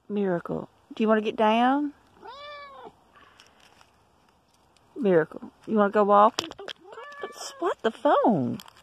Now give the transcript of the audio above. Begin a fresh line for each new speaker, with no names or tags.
Miracle, do you want to get down? Miracle, you want to go walking? Swat the phone.